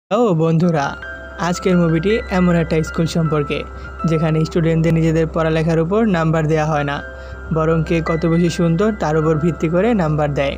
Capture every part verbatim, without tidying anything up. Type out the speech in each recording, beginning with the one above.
ও বন্ধুরা, আজকের মুভিটি এমন একটা স্কুল সম্পর্কে যেখানে স্টুডেন্টদের নিজেদের পড়ালেখার উপর নাম্বার দেওয়া হয় না, বরং কে কত বেশি সুন্দর তার উপর ভিত্তি করে নাম্বার দেয়।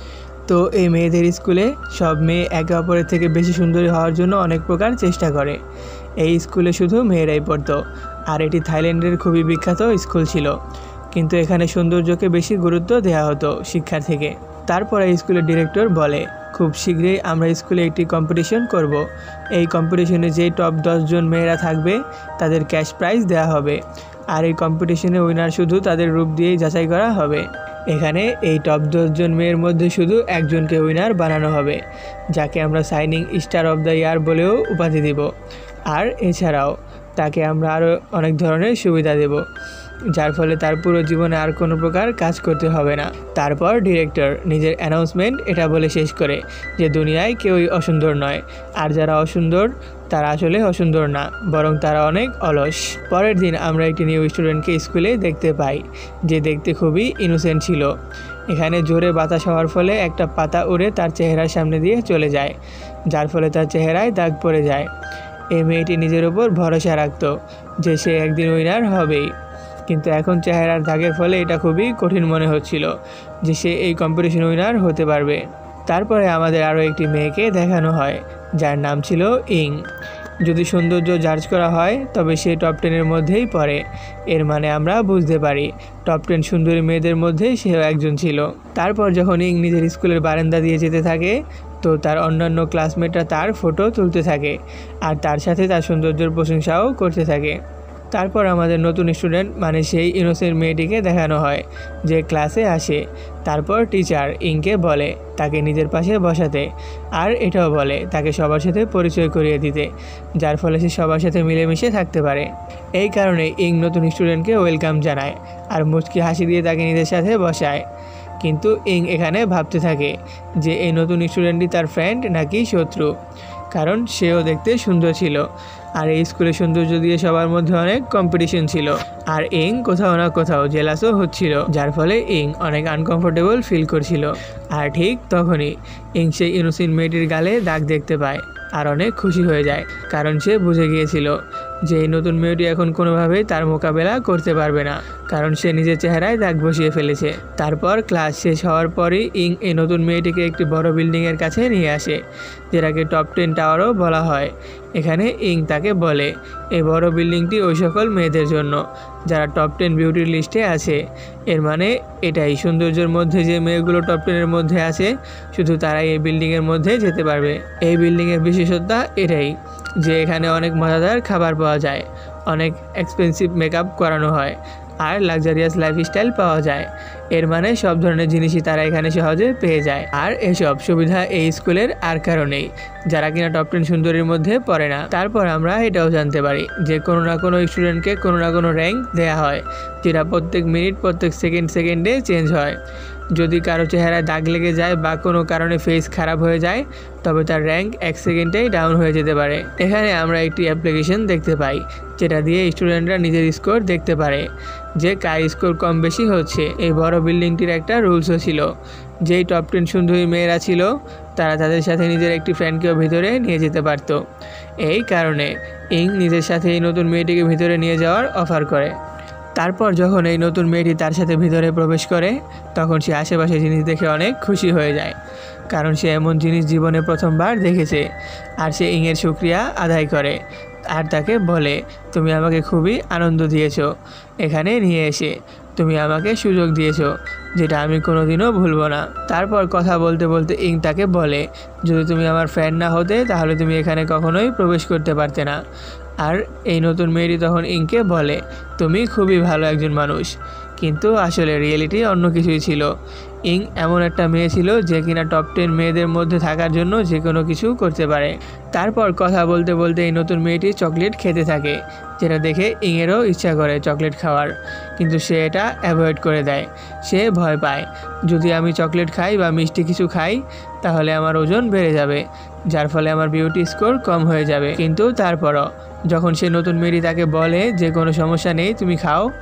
তো এই মেয়েদের স্কুলে সব মেয়ে একে অপরের থেকে বেশি সুন্দরী হওয়ার জন্য অনেক প্রকার চেষ্টা করে। এই স্কুলে শুধু মেয়েরাই পড়তো, আর এটি থাইল্যান্ডের খুবই বিখ্যাত স্কুল ছিল। কিন্তু এখানে সৌন্দর্যকে বেশি গুরুত্ব দেওয়া হতো শিক্ষার থেকে। তারপরে স্কুলের ডিরেক্টর বলে, খুব শীঘ্রই আমরা স্কুলে একটি কম্পিটিশন করব। এই কম্পিটিশনে যেই টপ দশজন মেয়েরা থাকবে তাদের ক্যাশ প্রাইজ দেওয়া হবে, আর এই কম্পিটিশনে উইনার শুধু তাদের রূপ দিয়েই যাচাই করা হবে। এখানে এই টপ দশজন মেয়ের মধ্যে শুধু একজনকে উইনার বানানো হবে, যাকে আমরা shining star of the year বলেও উপাধি দেব। আর এছাড়াও তাকে আমরা আরও অনেক ধরনের সুবিধা দেব, যার ফলে তার পুরো জীবনে আর কোনো প্রকার কাজ করতে হবে না। তারপর ডিরেক্টর নিজের অ্যানাউন্সমেন্ট এটা বলে শেষ করে যে দুনিয়ায় কেউই অসুন্দর নয়, আর যারা অসুন্দর তারা আসলে অসুন্দর না, বরং তারা অনেক অলস। পরের দিন আমরা একটি নিউ স্টুডেন্টকে স্কুলে দেখতে পাই, যে দেখতে খুবই ইনোসেন্ট ছিল। এখানে জোরে বাতাস হওয়ার ফলে একটা পাতা উড়ে তার চেহারার সামনে দিয়ে চলে যায়, যার ফলে তার চেহারায় দাগ পড়ে যায়। এই মেয়েটি নিজের ওপর ভরসা রাখত যে সে একদিন উইনার হবেই, কিন্তু এখন চেহারার দাগের ফলে এটা খুবই কঠিন মনে হচ্ছিল যে সে এই কম্পিটিশন উইনার হতে পারবে। তারপরে আমাদের আরও একটি মেয়েকে দেখানো হয়, যার নাম ছিল ইং। যদি সৌন্দর্য জাজ করা হয় তবে সে টপ টেনের মধ্যেই পড়ে। এর মানে আমরা বুঝতে পারি টপ টেন সুন্দরী মেয়েদের মধ্যে সেও একজন ছিল। তারপর যখন ইং নিজের স্কুলের বারান্দা দিয়ে যেতে থাকে, তো তার অন্যান্য ক্লাসমেটরা তার ফটো তুলতে থাকে, আর তার সাথে তার সৌন্দর্যের প্রশংসাও করতে থাকে। তারপর আমাদের নতুন স্টুডেন্ট মানে সেই ইনোসেন্ট মেয়েটিকে দেখানো হয়, যে ক্লাসে আসে। তারপর টিচার ইংকে বলে তাকে নিজের পাশে বসাতে, আর এটাও বলে তাকে সবার সাথে পরিচয় করিয়ে দিতে, যার ফলে সে সবার সাথে মিলেমিশে থাকতে পারে। এই কারণে ইং নতুন স্টুডেন্টকে ওয়েলকাম জানায় আর মুচকি হাসি দিয়ে তাকে নিজের সাথে বসায়। কিন্তু ইং এখানে ভাবতে থাকে যে এই নতুন স্টুডেন্টটি তার ফ্রেন্ড নাকি শত্রু, কারণ সেও দেখতে সুন্দর ছিল, আর এই স্কুলের সৌন্দর্য দিয়ে সবার মধ্যে অনেক কম্পিটিশন ছিল। আর ইং কোথাও না কোথাও জেলাসও হচ্ছিল, যার ফলে ইং অনেক আনকমফোর্টেবল ফিল করছিল। আর ঠিক তখনই ইং সেই ইনোসেন্ট মেয়েটির গালে দাগ দেখতে পায় আর অনেক খুশি হয়ে যায়, কারণ সে বুঝে গিয়েছিল যে এই নতুন মেয়েটি এখন কোনোভাবেই তার মোকাবেলা করতে পারবে না, কারণ সে নিজের চেহারায় দাগ বসিয়ে ফেলেছে। তারপর ক্লাস শেষ হওয়ার পরই ইং এই নতুন মেয়েটিকে একটি বড় বিল্ডিংয়ের কাছে নিয়ে আসে, যেটাকে টপ টেন টাওয়ারও বলা হয়। এখানে ইং তাকে বলে এই বড় বিল্ডিংটি ওই সকল মেয়েদের জন্য যারা টপ টেন বিউটির লিস্টে আছে। এর মানে এটাই, সৌন্দর্যের মধ্যে যে মেয়েগুলো টপ টেনের মধ্যে আছে শুধু তারাই এই বিল্ডিংয়ের মধ্যে যেতে পারবে। এই বিল্ডিংয়ের বিশেষত্ব এটাই যে এখানে অনেক মজাদার খাবার পাওয়া যায়, অনেক এক্সপেন্সিভ মেকআপ করানো হয়, আর লাক্সারিয়াস লাইফস্টাইল পাওয়া যায়। এর মানে সব ধরনের জিনিসই তারা এখানে সহজে পেয়ে যায়। আর এসব সুবিধা এই স্কুলের আর কারণেই, যারা কিনা টপ টেন সুন্দরীর মধ্যে পড়ে না। তারপর আমরা এটাও জানতে পারি যে কোনো না কোনো স্টুডেন্টকে কোনো না কোনো র্যাঙ্ক দেওয়া হয়, যেটা প্রত্যেক মিনিট প্রত্যেক সেকেন্ড সেকেন্ডে চেঞ্জ হয়। যদি কারো চেহারায় দাগ লেগে যায় বা কোনো কারণে ফেস খারাপ হয়ে যায়, তবে তার র্যাঙ্ক এক সেকেন্ডেই ডাউন হয়ে যেতে পারে। এখানে আমরা একটি অ্যাপ্লিকেশন দেখতে পাই, যেটা দিয়ে স্টুডেন্টরা নিজের স্কোর দেখতে পারে যে কার স্কোর কম বেশি হচ্ছে। এই বড় বিল্ডিংটির একটা রুলসও ছিল, যেই টপ টেন সুন্দরী মেয়েরা ছিল তারা তাদের সাথে নিজের একটি ফ্রেন্ডকেও ভিতরে নিয়ে যেতে পারত। এই কারণে ইং নিজের সাথে এই নতুন মেয়েটিকে ভিতরে নিয়ে যাওয়ার অফার করে। তারপর যখন এই নতুন মেয়েটি তার সাথে ভিতরে প্রবেশ করে, তখন সে আশেপাশে জিনিস দেখে অনেক খুশি হয়ে যায়, কারণ সে এমন জিনিস জীবনে প্রথমবার দেখেছে। আর সে ইংয়ের শুকরিয়া আদায় করে আর তাকে বলে, তুমি আমাকে খুবই আনন্দ দিয়েছো এখানে নিয়ে এসে, তুমি আমাকে সুযোগ দিয়েছো যেটা আমি কোনোদিনও ভুলবো না। তারপর কথা বলতে বলতে ইং তাকে বলে, যদি তুমি আমার ফ্রেন্ড না হতে তাহলে তুমি এখানে কখনোই প্রবেশ করতে পারতে না। আর এই নতুন মেয়েটি তখন ইংকে বলে, তুমি খুবই ভালো একজন মানুষ, কিন্তু আসলে রিয়েলিটি অন্য কিছুই ছিল। ইং এমন একটা মেয়ে ছিল যে কিনা টপ টেন মেয়েদের মধ্যে থাকার জন্য যে কোনো কিছু করতে পারে। তারপর কথা বলতে বলতে এই নতুন মেয়েটি চকলেট খেতে থাকে, যেটা দেখে ইংয়েরও ইচ্ছা করে চকলেট খাওয়ার, কিন্তু সে এটা অ্যাভয়েড করে দেয়। সে ভয় পায়, যদি আমি চকলেট খাই বা মিষ্টি কিছু খাই তাহলে আমার ওজন বেড়ে যাবে, যার ফলে আমার বিউটি স্কোর কম হয়ে যাবে। কিন্তু তারপরও যখন সে নতুন মেয়েটি তাকে বলে যে কোনো সমস্যা নেই, তুমি খাও,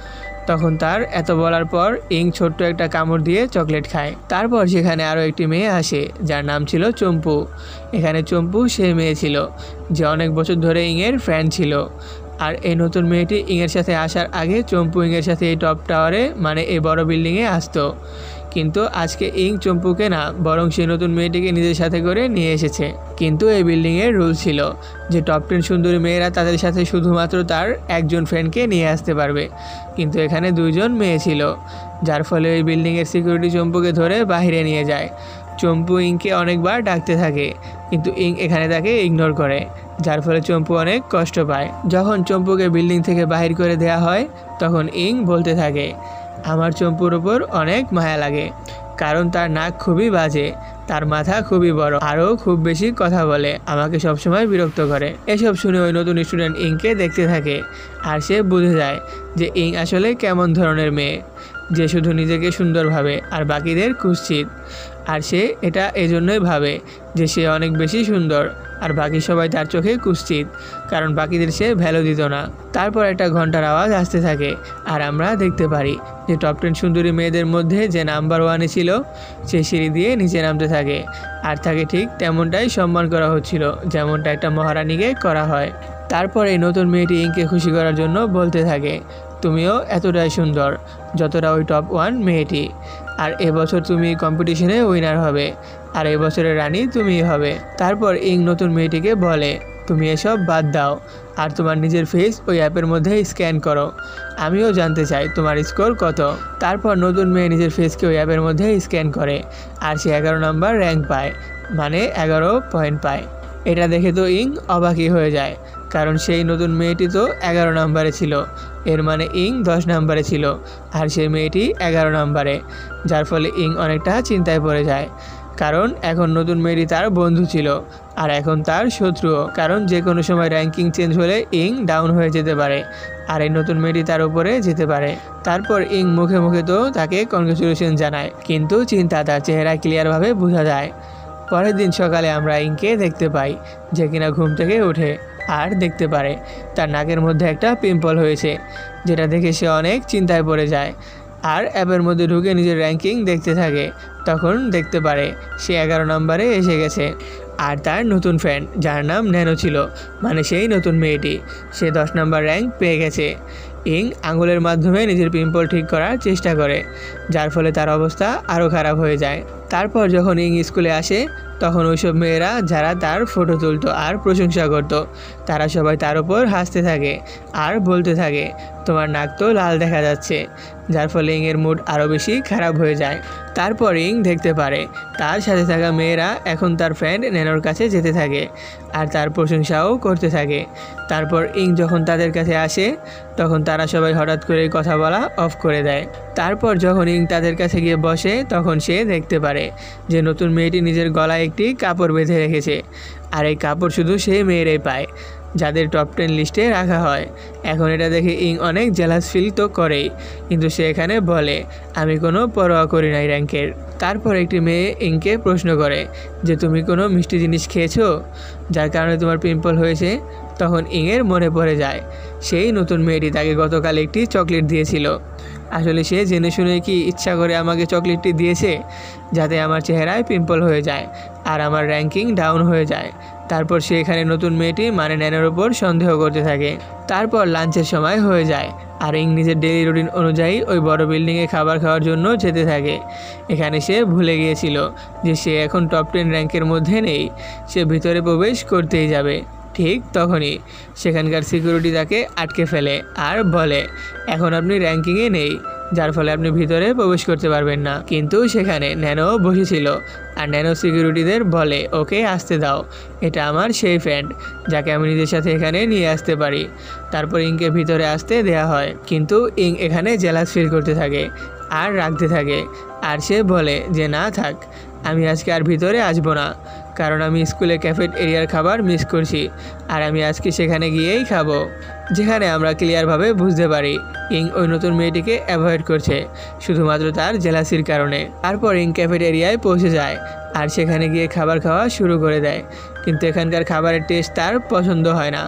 তখন তার এত বলার পর ইং ছোট্ট একটা কামড় দিয়ে চকলেট খায়। তারপর সেখানে আরও একটি মেয়ে আসে যার নাম ছিল চম্পু। এখানে চম্পু সেই মেয়ে ছিল যে অনেক বছর ধরে ইংয়ের ফ্রেন্ড ছিল। আর এই নতুন মেয়েটি ইংয়ের সাথে আসার আগে চম্পু ইংয়ের সাথে এই টপ টাওয়ারে মানে এই বড় বিল্ডিংয়ে আসতো, কিন্তু আজকে ইং চম্পুকে না বরং সেই নতুন মেয়েটিকে নিজের সাথে করে নিয়ে এসেছে। কিন্তু এই বিল্ডিংয়ের রুল ছিল যে টপ টেন সুন্দরী মেয়েরা তাদের সাথে শুধুমাত্র তার একজন ফ্রেন্ডকে নিয়ে আসতে পারবে, কিন্তু এখানে দুইজন মেয়ে ছিল, যার ফলে ওই বিল্ডিংয়ের সিকিউরিটি চম্পুকে ধরে বাইরে নিয়ে যায়। চম্পু ইংকে অনেকবার ডাকতে থাকে, কিন্তু ইং এখানে তাকে ইগনোর করে, যার ফলে চম্পু অনেক কষ্ট পায়। যখন চম্পুকে বিল্ডিং থেকে বাহির করে দেওয়া হয় তখন ইং বলতে থাকে, আমার চম্পুর ওপর অনেক মায়া লাগে, কারণ তার নাক খুবই বাজে, তার মাথা খুবই বড়, আরও খুব বেশি কথা বলে, আমাকে সবসময় বিরক্ত করে। এসব শুনে ওই নতুন স্টুডেন্ট ইংকে দেখতে থাকে আর সে বুঝে যায় যে ইং আসলে কেমন ধরনের মেয়ে, যে শুধু নিজেকে সুন্দর ভাবে আর বাকিদের কুৎসিত। আর সে এটা এজন্যই ভাবে যে সে অনেক বেশি সুন্দর আর বাকি সবাই তার চোখে কুৎসিত, কারণ বাকিদের সে ভ্যালু দিত না। তারপর একটা ঘন্টার আওয়াজ আসতে থাকে আর আমরা দেখতে পারি যে টপ টেন সুন্দরী মেয়েদের মধ্যে যে নাম্বার ওয়ানে ছিল সে সিঁড়ি দিয়ে নিচে নামতে থাকে, আর তাকে ঠিক তেমনটাই সম্মান করা হচ্ছিল যেমনটা একটা মহারানীকে করা হয়। তারপর এই নতুন মেয়েটি ইংকে খুশি করার জন্য বলতে থাকে, তুমিও এতটাই সুন্দর যতটা ওই টপ ওয়ান মেয়েটি, আর এবছর তুমি কম্পিটিশনে উইনার হবে, আর এবছরের রানী তুমিই হবে। তারপর ইং নতুন মেয়েটিকে বলে, তুমি এসব বাদ দাও আর তোমার নিজের ফেস ওই অ্যাপের মধ্যে স্ক্যান করো, আমিও জানতে চাই তোমার স্কোর কত। তারপর নতুন মেয়ে নিজের ফেসকে ওই অ্যাপের মধ্যে স্ক্যান করে আর সে এগারো নাম্বার র্যাঙ্ক পায়, মানে এগারো পয়েন্ট পায়। এটা দেখে তো ইং অবাকই হয়ে যায়, কারণ সেই নতুন মেয়েটি তো এগারো নাম্বারে ছিল, এর মানে ইং দশ নাম্বারে ছিল আর সেই মেয়েটি এগারো নাম্বারে, যার ফলে ইং অনেকটা চিন্তায় পড়ে যায়, কারণ এখন নতুন মেয়েটি তার বন্ধু ছিল আর এখন তার শত্রুও, কারণ যে কোনো সময় র্যাঙ্কিং চেঞ্জ হলে ইং ডাউন হয়ে যেতে পারে আর এই নতুন মেয়েটি তার উপরে যেতে পারে। তারপর ইং মুখে মুখে তো তাকে কনগ্রেচুলেশন জানায়, কিন্তু চিন্তা তার চেহারা ক্লিয়ারভাবে বোঝা যায়। পরের দিন সকালে আমরা ইংকে দেখতে পাই যে কিনা ঘুম থেকে ওঠে আর দেখতে পারে তার নাকের মধ্যে একটা পিম্পল হয়েছে, যেটা দেখে সে অনেক চিন্তায় পড়ে যায় আর অ্যাপের মধ্যে ঢুকে নিজের র্যাঙ্কিং দেখতে থাকে। তখন দেখতে পারে সে এগারো নম্বরে এসে গেছে আর তার নতুন ফ্রেন্ড যার নাম ন্যানো ছিল, মানে সেই নতুন মেয়েটি, সে দশ নম্বর র্যাঙ্ক পেয়ে গেছে। ইং আঙুলের মাধ্যমে নিজের পিম্পল ঠিক করার চেষ্টা করে, যার ফলে তার অবস্থা আরও খারাপ হয়ে যায়। তারপর যখন ইং স্কুলে আসে তখন ওইসব মেয়েরা যারা তার ফটো তুলতো আর প্রশংসা করতো তারা সবাই তার উপর হাসতে থাকে আর বলতে থাকে, তোমার নাক তো লাল দেখা যাচ্ছে, যার ফলে ইংয়ের মুড আরও বেশি খারাপ হয়ে যায়। তারপর ইং দেখতে পারে তার সাথে থাকা মেয়েরা এখন তার ফ্রেন্ড ন্যানোর কাছে যেতে থাকে আর তার প্রশংসাও করতে থাকে। তারপর ইং যখন তাদের কাছে আসে তখন তারা সবাই হঠাৎ করে কথা বলা অফ করে দেয়। তারপর যখন ইং তাদের কাছে গিয়ে বসে তখন সে দেখতে পারে যে নতুন মেয়েটি নিজের গলায় একটি কাপড় বেঁধে রেখেছে, আর এই কাপড় শুধু সেই মেয়েরাই পায় যাদের টপ টেন লিস্টে রাখা হয়। এখন এটা দেখে ইং অনেক জেলাস ফিল তো করেই, কিন্তু সে এখানে বলে, আমি কোনো পরোয়া করি নাই র্যাঙ্কের। তারপর একটি মেয়ে ইংকে প্রশ্ন করে যে তুমি কোনো মিষ্টি জিনিস খেয়েছো যার কারণে তোমার পিম্পল হয়েছে। তখন ইংয়ের মনে পড়ে যায় সেই নতুন মেয়েটি তাকে গতকাল একটি চকলেট দিয়েছিল, আসলে সে জেনে শুনে কি ইচ্ছা করে আমাকে চকলেটটি দিয়েছে যাতে আমার চেহারায় পিম্পল হয়ে যায় আর আমার র্যাঙ্কিং ডাউন হয়ে যায়। তারপর সে এখানে নতুন মেয়েটি মানে ন্যানোর ওপর সন্দেহ করতে থাকে। তারপর লাঞ্চের সময় হয়ে যায় আর ইং নিজের ডেইলি রুটিন অনুযায়ী ওই বড় বিল্ডিংয়ে খাবার খাওয়ার জন্য যেতে থাকে। এখানে সে ভুলে গিয়েছিল যে সে এখন টপ টেন র্যাঙ্কের মধ্যে নেই, সে ভিতরে প্রবেশ করতেই যাবে। ঠিক তখনই সেখানকার সিকিউরিটি তাকে আটকে ফেলে আর বলে, এখন আপনি র্যাঙ্কিংয়ে নেই, যার ফলে আপনি ভিতরে প্রবেশ করতে পারবেন না। কিন্তু সেখানে ন্যানো বসেছিল আর ন্যানো সিকিউরিটিদের বলে, ওকে আসতে দাও, এটা আমার সেই ফ্রেন্ড যাকে আমি নিজের সাথে এখানে নিয়ে আসতে পারি। তারপর ইংকে ভিতরে আসতে দেয়া হয়, কিন্তু ইং এখানে জেলাস ফিল করতে থাকে আর রাখতে থাকে আর সে বলে যে না থাক, আমি আজকে আর ভিতরে আসবো না, কারণ আমি স্কুলে ক্যাফেট এরিয়ার খাবার মিস করছি আর আমি আজকে সেখানে গিয়েই খাবো। যেখানে আমরা ক্লিয়ারভাবে বুঝতে পারি ইং ওই নতুন মেয়েটিকে অ্যাভয়েড করছে শুধুমাত্র তার জেলাসির কারণে। তারপর ইং ক্যাফেট এরিয়ায় পৌঁছে যায় আর সেখানে গিয়ে খাবার খাওয়া শুরু করে দেয়, কিন্তু এখানকার খাবারের টেস্ট তার পছন্দ হয় না,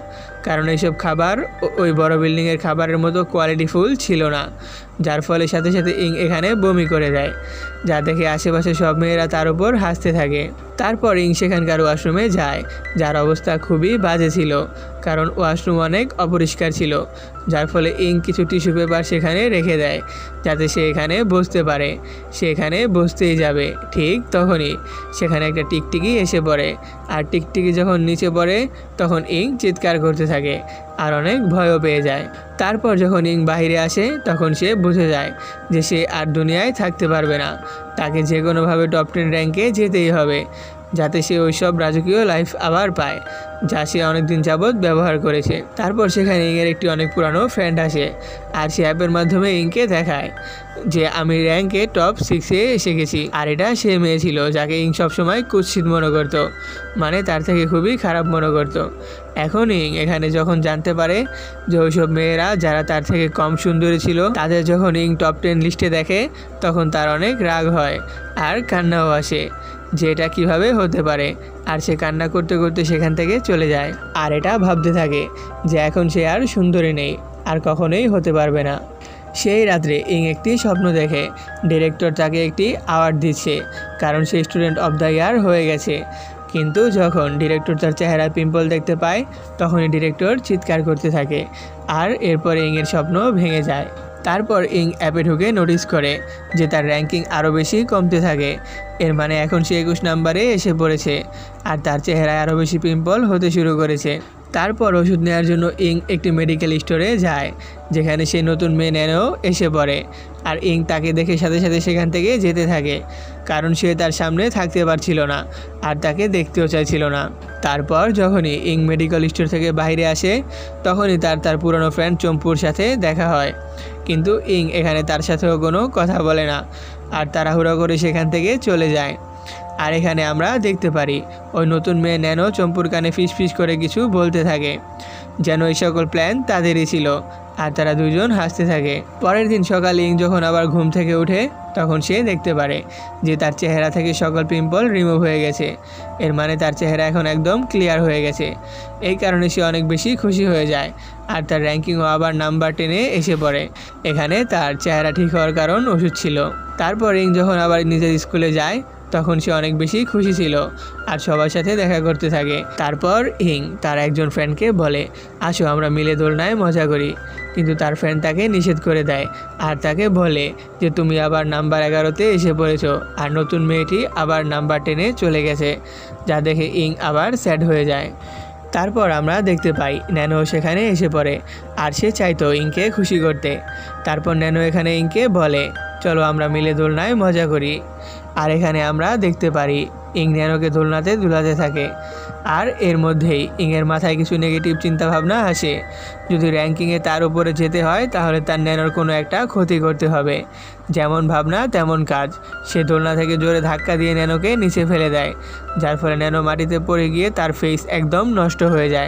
কারণ এইসব খাবার ওই বড় বিল্ডিংয়ের খাবারের মতো কোয়ালিটিফুল ছিল না, যার ফলে সাথে সাথে ইং এখানে বমি করে দেয়, যা দেখে আশেপাশে সব মেয়েরা তার উপর হাসতে থাকে। তারপর ইং সেখানকার ওয়াশরুমে যায়, যার অবস্থা খুবই বাজে ছিল, কারণ ওয়াশরুম অনেক অপরিষ্কার ছিল, যার ফলে ইং কিছু টিস্যু পেপার সেখানে রেখে দেয় যাতে সে এখানে বসতে পারে। সে এখানে বসতেই যাবে, ঠিক তখনই সেখানে একটা টিকটিকি এসে পড়ে, আর টিকটিকি যখন নিচে পড়ে তখন ইং চিৎকার করতে থাকে আর অনেক ভয়ও পেয়ে যায়। তারপর যখন ইং বাইরে আসে তখন সে বুঝে যায় যে সে আর দুনিয়ায় থাকতে পারবে না, তাকে যে কোনোভাবে টপ টেন র্যাঙ্কে যেতেই হবে যাতে সে ওই সব রাজকীয় লাইফ আবার পায় যা সে অনেকদিন যাবৎ ব্যবহার করেছে। তারপর সেখানে ইংয়ের একটি অনেক পুরানো ফ্রেন্ড আসে, আর সে অ্যাপের মাধ্যমে ইংকে দেখায় যে আমি র্যাঙ্কে টপ সিক্সে এসে গেছি। আর এটা সে মেয়ে ছিল যাকে ইং সবসময় কুৎসিত মনে করতো, মানে তার থেকে খুবই খারাপ মনে করতো। এখন ইং এখানে যখন জানতে পারে যে ওইসব মেয়েরা যারা তার থেকে কম সুন্দরী ছিল তাদের যখন ইং টপ টেন লিস্টে দেখে তখন তার অনেক রাগ হয় আর কান্নাও আসে যে এটা কীভাবে হতে পারে, আর সে কান্না করতে করতে সেখান থেকে চলে যায়। আর এটা ভাবতে থাকে যে এখন সে আর সুন্দরী নেই আর কখনোই হতে পারবে না। সেই রাত্রে ইং একটি স্বপ্ন দেখে ডিরেক্টর তাকে একটি অ্যাওয়ার্ড দিচ্ছে কারণ সে স্টুডেন্ট অফ দ্য ইয়ার হয়ে গেছে। কিন্তু যখন ডিরেক্টর তার চেহারায় পিম্পল দেখতে পায় তখনই ডিরেক্টর চিৎকার করতে থাকে আর এরপরে ইংয়ের স্বপ্ন ভেঙে যায়। তারপর ইং অ্যাপে ঢুকে নোটিস করে যে তার র্যাঙ্কিং আরও বেশি কমতে থাকে, এর মানে এখন সে একুশ নাম্বারে এসে পড়েছে আর তার চেহারায় আরও বেশি পিম্পল হতে শুরু করেছে। তারপর ওষুধ নেওয়ার জন্য ইং একটি মেডিকেল স্টোরে যায় যেখানে সে নতুন মেয়ে ন্যানো এসে পড়ে, আর ইং তাকে দেখে সাথে সাথে সেখান থেকে যেতে থাকে কারণ সে তার সামনে থাকতে পারছিল না আর তাকে দেখতেও চাইছিল না। তারপর যখনই ইং মেডিকেল স্টোর থেকে বাইরে আসে তখনই তার তার পুরনো ফ্রেন্ড চম্পুর সাথে দেখা হয়, কিন্তু ইং এখানে তার সাথেও কোনো কথা বলে না আর তাড়াহুড়ো করে সেখান থেকে চলে যায়। আর এখানে আমরা দেখতে পারি ওই নতুন মেয়ে ন্যানো চম্পুর কানে ফিস ফিস করে কিছু বলতে থাকে, যেন এই সকল প্ল্যান তাদেরই ছিল, আর তারা দুজন হাসতে থাকে। পরের দিন সকালে ইং যখন আবার ঘুম থেকে উঠে তখন সে দেখতে পারে যে তার চেহারা থেকে সকল পিম্পল রিমুভ হয়ে গেছে, এর মানে তার চেহারা এখন একদম ক্লিয়ার হয়ে গেছে। এই কারণে সে অনেক বেশি খুশি হয়ে যায় আর তার র্যাঙ্কিংও আবার নাম্বার টেনে এসে পড়ে। এখানে তার চেহারা ঠিক হওয়ার কারণ ওষুধ ছিল। তারপর ইং যখন আবার নিজের স্কুলে যায় তখন সে অনেক বেশি খুশি ছিল আর সবার সাথে দেখা করতে থাকে। তারপর ইং তার একজন ফ্রেন্ডকে বলে আসো আমরা মিলে দোলনায় মজা করি, কিন্তু তার ফ্রেন্ড তাকে নিষেধ করে দেয় আর তাকে বলে যে তুমি আবার নাম্বার এগারোতে এসে পড়েছো আর নতুন মেয়েটি আবার নাম্বার টেনে চলে গেছে, যা দেখে ইং আবার স্যাড হয়ে যায়। তারপর আমরা দেখতে পাই ন্যানো সেখানে এসে পড়ে আর সে চাইতো ইংকে খুশি করতে। তারপর ন্যানো এখানে ইংকে বলে চলো আমরা মিলে দোলনায় মজা করি, আর এখানে আমরা দেখতে পারি ইং ন্যানোকে দোলনাতে দুলাতে থাকে। আর এর মধ্যেই ইংয়ের মাথায় কিছু নেগেটিভ চিন্তাভাবনা আসে, যদি র্যাঙ্কিংয়ে তার উপরে যেতে হয় তাহলে তার ন্যানোর কোনো একটা ক্ষতি করতে হবে। যেমন ভাবনা তেমন কাজ, সে দোলনা থেকে জোরে ধাক্কা দিয়ে ন্যানোকে নিচে ফেলে দেয়, যার ফলে ন্যানো মাটিতে পড়ে গিয়ে তার ফেস একদম নষ্ট হয়ে যায়।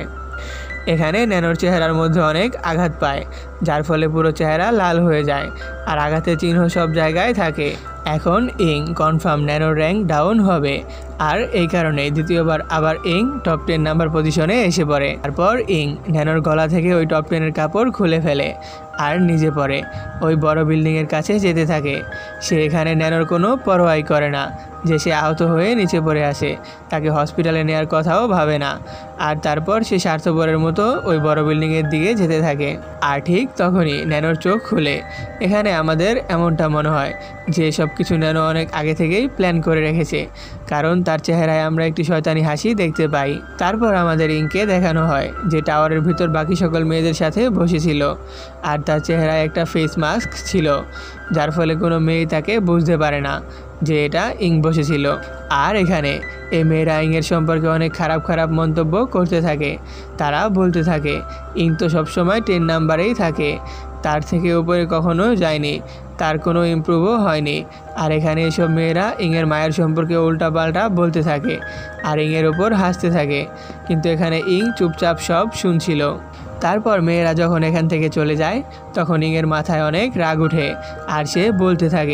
এখানে ন্যানোর চেহারার মধ্যে অনেক আঘাত পায়, যার ফলে পুরো চেহারা লাল হয়ে যায় আর আঘাতের চিহ্ন সব জায়গায় থাকে। এখন ইং কনফার্ম ন্যানোর র্যাঙ্ক ডাউন হবে, আর এই কারণে দ্বিতীয়বার আবার ইং টপ টেন নাম্বার পজিশনে এসে পড়ে। তারপর ইং ন্যানোর গলা থেকে ওই টপ টেনের কাপড় খুলে ফেলে আর নিজে পড়ে ওই বড় বিল্ডিংয়ের কাছে যেতে থাকে। সে এখানে ন্যানোর কোনো পরোয়াই করে না যে সে আহত হয়ে নিচে পড়ে আসে, তাকে হসপিটালে নেওয়ার কথাও ভাবে না। আর তারপর সে স্বার্থপরের মতো ওই বড় বিল্ডিংয়ের দিকে যেতে থাকে। আর ঠিক তখনই ন্যানোর চোখ খুলে। এখানে আমাদের এমনটা মনে হয় যে সব কিছু ন্যানো অনেক আগে থেকেই প্ল্যান করে রেখেছে, কারণ তার চেহারায় আমরা একটি শয়তানি হাসি দেখতে পাই। তারপর আমাদের ইংকে দেখানো হয় যে টাওয়ারের ভিতর বাকি সকল মেয়েদের সাথে বসেছিল আর তার চেহারায় একটা ফেস মাস্ক ছিল, যার ফলে কোনো মেয়ে তাকে বুঝতে পারে না যে এটা ইং বসেছিল। আর এখানে এই মেয়েরা ইংয়ের সম্পর্কে অনেক খারাপ খারাপ মন্তব্য করতে থাকে। তারা বলতে থাকে ইং তো সবসময় টেন নাম্বারেই থাকে, তার থেকে উপরে কখনো যায়নি, তার কোনো ইমপ্রুভও হয়নি। আর এখানে এসব মেয়েরা ইংয়ের মায়ের সম্পর্কে উল্টাপাল্টা বলতে থাকে আর ইংয়ের ওপর হাসতে থাকে, কিন্তু এখানে ইং চুপচাপ সব শুনছিল। তারপর মেয়েরা যখন এখান থেকে চলে যায় তখন ইংয়ের মাথায় অনেক রাগ ওঠে আর সে বলতে থাকে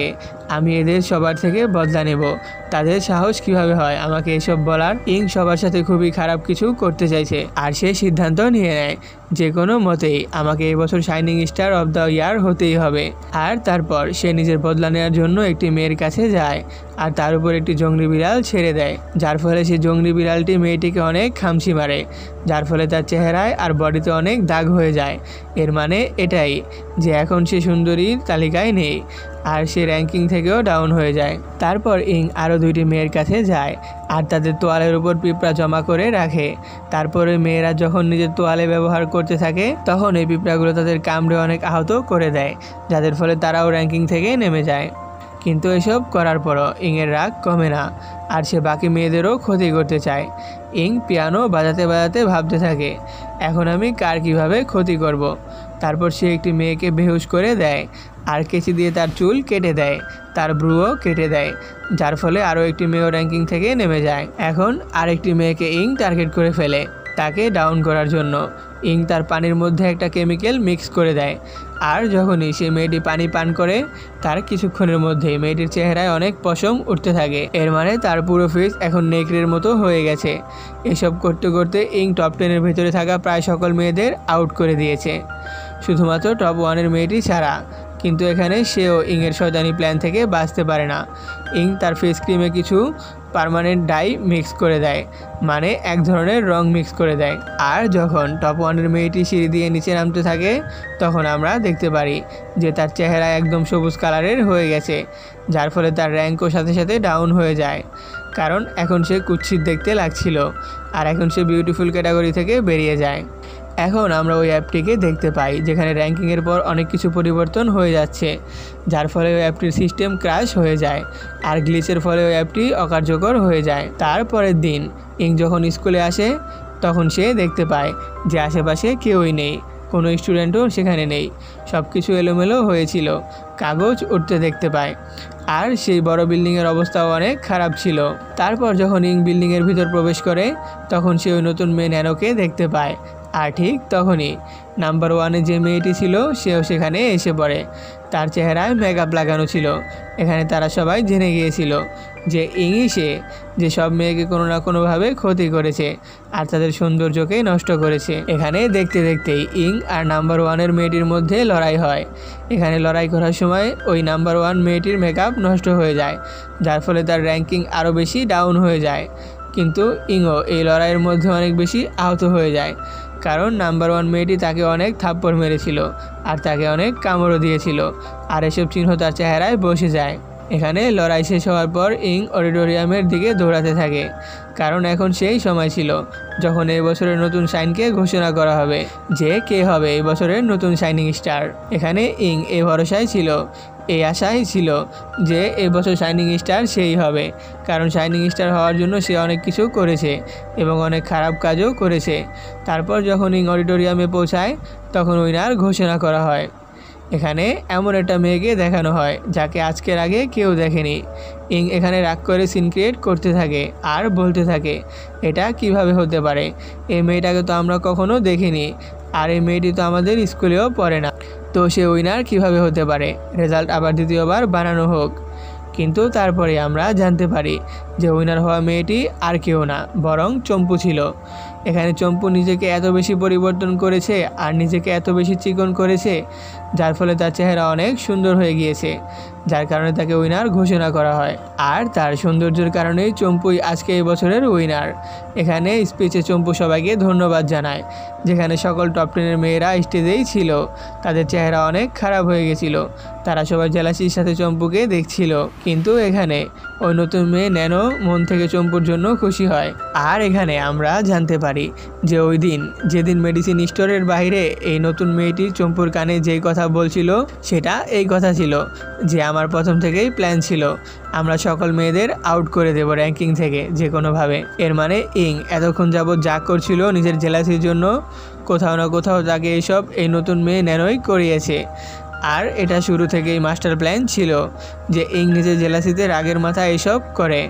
আমি এদের সবার থেকে বদলা নেব। তাদের সাহস কিভাবে হয় আমাকে এসব বলার। ইং সবার সাথে খুবই খারাপ কিছু করতে চাইছে, আর সে সিদ্ধান্ত নিয়ে নেয় যে কোনো মতেই আমাকে এবছর shining star of the year হতেই হবে। আর তারপর সে নিজের বদলা নেওয়ার জন্য একটি মেয়ের কাছে যায় আর তার উপর একটি জংলি বিড়াল ছেড়ে দেয়, যার ফলে সেই জংলি বিড়ালটি মেয়েটিকে অনেক খামচি মারে, যার ফলে তার চেহারায় আর বডিতে অনেক দাগ হয়ে যায়। এর মানে এটাই যে এখন সে সুন্দরীর তালিকায় নেই আর সে র্যাঙ্কিং থেকেও ডাউন হয়ে যায়। তারপর ইং আরও দুইটি মেয়ের কাছে যায় আর তাদের তোয়ালের উপর পিঁপড়া জমা করে রাখে। তারপরে মেয়েরা যখন নিজের তোয়ালে ব্যবহার করতে থাকে তখন এই পিঁপড়াগুলো তাদের কামড়ে অনেক আহত করে দেয়, যাদের ফলে তারাও র্যাঙ্কিং থেকে নেমে যায়। কিন্তু এসব করার পরও ইংয়ের রাগ কমে না আর সে বাকি মেয়েদেরও ক্ষতি করতে চায়। ইং পিয়ানো বাজাতে বাজাতে ভাবতে থাকে, এখন আমি কার কীভাবে ক্ষতি করব। তারপর সে একটি মেয়েকে বেহুশ করে দেয় আর কেচি দিয়ে তার চুল কেটে দেয়, তার ব্রুও কেটে দেয়, যার ফলে আরও একটি মেয়েও র্যাঙ্কিং থেকে নেমে যায়। এখন আরেকটি মেয়েকে ইং টার্গেট করে ফেলে তাকে ডাউন করার জন্য। ইং তার পানির মধ্যে একটা কেমিক্যাল মিক্স করে দেয় আর যখনই সে মেয়েটি পানি পান করে তার কিছুক্ষণের মধ্যেই মেয়েটির চেহারায় অনেক পশম উঠতে থাকে। এর মানে তার পুরো ফেস এখন নেকড়ের মতো হয়ে গেছে। এসব করতে করতে ইং টপ টেনের ভেতরে থাকা প্রায় সকল মেয়েদের আউট করে দিয়েছে, শুধুমাত্র টপ ওয়ানের মেয়েটি ছাড়া। কিন্তু এখানে সেও ইংয়ের শয়তানি প্ল্যান থেকে বাঁচতে পারে না। ইং তার ফেস ক্রিমে কিছু পার্মানেন্ট ডাই মিক্স করে দেয়, মানে এক ধরনের রং মিক্স করে দেয়। আর যখন টপ ওয়ানের মেয়েটি সিঁড়ি দিয়ে নিচে নামতে থাকে তখন আমরা দেখতে পারি যে তার চেহারা একদম সবুজ কালারের হয়ে গেছে, যার ফলে তার র্যাঙ্কও সাথে সাথে ডাউন হয়ে যায়, কারণ এখন সে কুৎসিত দেখতে লাগছিল আর এখন সে বিউটিফুল ক্যাটাগরি থেকে বেরিয়ে যায়। এখন আমরা ওই অ্যাপটিকে দেখতে পাই যেখানে র্যাঙ্কিংয়ের পর অনেক কিছু পরিবর্তন হয়ে যাচ্ছে, যার ফলে ওই অ্যাপটির সিস্টেম ক্র্যাশ হয়ে যায় আর গ্লিচের ফলে ওই অ্যাপটি অকার্যকর হয়ে যায়। তারপরের দিন ইং যখন স্কুলে আসে তখন সে দেখতে পায় যে আশেপাশে কেউই নেই, কোনো স্টুডেন্টও সেখানে নেই, সব কিছু এলোমেলো হয়েছিল, কাগজ উঠতে দেখতে পায়। আর সেই বড় বিল্ডিংয়ের অবস্থাও অনেক খারাপ ছিল। তারপর যখন ইং বিল্ডিংয়ের ভিতর প্রবেশ করে তখন সে ওই নতুন মেয়ে ন্যানোকে দেখতে পায়। আর ঠিক তখনই নাম্বার ওয়ানে যে মেয়েটি ছিল সেও সেখানে এসে পড়ে। তার চেহারায় মেকআপ লাগানো ছিল। এখানে তারা সবাই জেনে গিয়েছিল যে ইংই সে যে সব মেয়েকে কোনো না কোনোভাবে ক্ষতি করেছে আর তাদের সৌন্দর্যকে নষ্ট করেছে। এখানে দেখতে দেখতেই ইং আর নাম্বার ওয়ানের মেয়েটির মধ্যে লড়াই হয়। এখানে লড়াই করার সময় ওই নাম্বার ওয়ান মেয়েটির মেকআপ নষ্ট হয়ে যায়, যার ফলে তার র্যাঙ্কিং আরও বেশি ডাউন হয়ে যায়। কিন্তু ইংও এই লড়াইয়ের মধ্যে অনেক বেশি আহত হয়ে যায়, কারণ নাম্বার ওয়ান মেয়েটি তাকে অনেক থাপ্পড় মেরেছিল আর তাকে অনেক কামড়ও দিয়েছিল, আর এসব চিহ্ন তার চেহারায় বসে যায়। এখানে লড়াই শেষ হওয়ার পর ইং অডিটোরিয়ামের দিকে দৌড়াতে থাকে, কারণ এখন সেই সময় ছিল যখন এই বছরের নতুন শাইনকে ঘোষণা করা হবে যে কে হবে এই বছরের নতুন শাইনিং স্টার। এখানে ইং এই ভরসায় ছিল, এই আশাই ছিল যে এই বছর শাইনিং স্টার সেই হবে, কারণ শাইনিং স্টার হওয়ার জন্য সে অনেক কিছু করেছে এবং অনেক খারাপ কাজও করেছে। তারপর যখন ইং অডিটোরিয়ামে পৌঁছায় তখন উইনার ঘোষণা করা হয়। এখানে এমন একটা মেয়েকে দেখানো হয় যাকে আজকের আগে কেউ দেখেনি। ইং এখানে রাগ করে সিন ক্রিয়েট করতে থাকে আর বলতে থাকে, এটা কিভাবে হতে পারে, এই মেয়েটাকে তো আমরা কখনো দেখিনি আর এই মেয়েটি তো আমাদের স্কুলেও পড়ে না, তো সে উইনার কিভাবে হতে পারে, রেজাল্ট আবার দ্বিতীয়বার বানানো হোক। কিন্তু তারপরে আমরা জানতে পারি যে উইনার হওয়া মেয়েটি আর কেউ না, বরং চম্পু ছিল। এখানে চম্পু নিজেকে এত বেশি পরিবর্তন করেছে আর নিজেকে এত বেশি চিকন করেছে, যার ফলে তার চেহারা অনেক সুন্দর হয়ে গিয়েছে, যার কারণে তাকে উইনার ঘোষণা করা হয়। আর তার সৌন্দর্যের কারণেই চম্পুই আজকে এই বছরের উইনার। এখানে স্পিচে চম্পু সবাইকে ধন্যবাদ জানায়, যেখানে সকল টপ টেনের মেয়েরা স্টেজেই ছিল, তাদের চেহারা অনেক খারাপ হয়ে গেছিল, তারা সবাই জেলাসির সাথে চম্পুকে দেখছিল। কিন্তু এখানে ওই নতুন মেয়ে ন্যানো মন থেকে চম্পুর জন্য খুশি হয়। আর এখানে আমরা জানতে পারি যে ওই দিন যেদিন মেডিসিন স্টোরের বাইরে এই নতুন মেয়েটি চম্পুর কানে যেই কথা বলছিল সেটা এই কথা ছিল যে আমার প্রথম থেকেই প্ল্যান ছিল আমরা সকল মেয়েদের আউট করে দেব র্যাঙ্কিং থেকে যে কোনোভাবে। এর মানে ইং এতক্ষণ যাবৎ যা করছিল নিজের জেলাসির জন্য কোথাও না কোথাও তাকে এইসব এই নতুন মেয়ে ন্যানোই করিয়েছে। আর এটা শুরু থেকেই মাস্টার প্ল্যান ছিল যে ইং নিজের জেলাসিতে রাগের মাথা এইসব করে।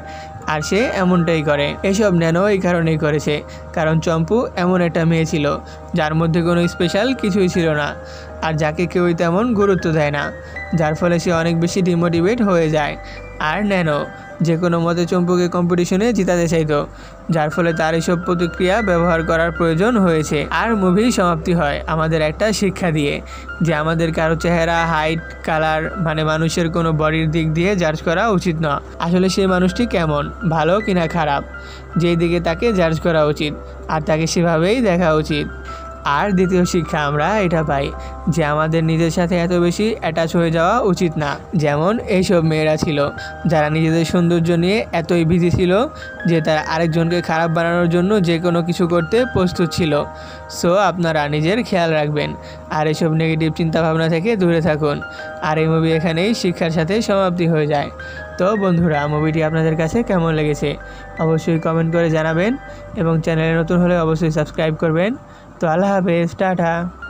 আর সে এমনটাই করে। এসব ন্যানো এই কারণেই করেছে, কারণ চম্পু এমন একটা মেয়ে ছিল যার মধ্যে কোনো স্পেশাল কিছুই ছিল না, আর যাকে কেউই তেমন গুরুত্ব দেয় না, যার ফলে সে অনেক বেশি ডিমোটিভেট হয়ে যায়। আর ন্যানো যে কোনো মতে চম্পুকে কম্পিটিশনে জিতাতে চাইতো, যার ফলে তার এসব প্রতিক্রিয়া ব্যবহার করার প্রয়োজন হয়েছে। আর মুভি সমাপ্তি হয় আমাদের একটা শিক্ষা দিয়ে, যে আমাদের কারো চেহারা, হাইট, কালার মানে মানুষের কোনো বডির দিক দিয়ে জাজ করা উচিত না। আসলে সেই মানুষটি কেমন, ভালো কিনা খারাপ, যেই দিকে তাকে জাজ করা উচিত আর তাকে সেভাবেই দেখা উচিত। আর দ্বিতীয় শিক্ষা আমরা এটা পাই যে আমাদের নিজের সাথে এত বেশি অ্যাটাচ হয়ে যাওয়া উচিত না, যেমন এইসব মেয়েরা ছিল যারা নিজেদের সৌন্দর্য নিয়ে এতই বিজি ছিল যে তারা আরেকজনকে খারাপ বানানোর জন্য যে কোনো কিছু করতে প্রস্তুত ছিল। সো আপনারা নিজের খেয়াল রাখবেন আর এসব নেগেটিভ চিন্তাভাবনা থেকে দূরে থাকুন। আর এই মুভি এখানেই শিক্ষার সাথে সমাপ্তি হয়ে যায়। তো বন্ধুরা, মুভিটি আপনাদের কাছে কেমন লেগেছে অবশ্যই কমেন্ট করে জানাবেন এবং চ্যানেলে নতুন হলে অবশ্যই সাবস্ক্রাইব করবেন। তো আল্লাহ হাফেজ, টাটা।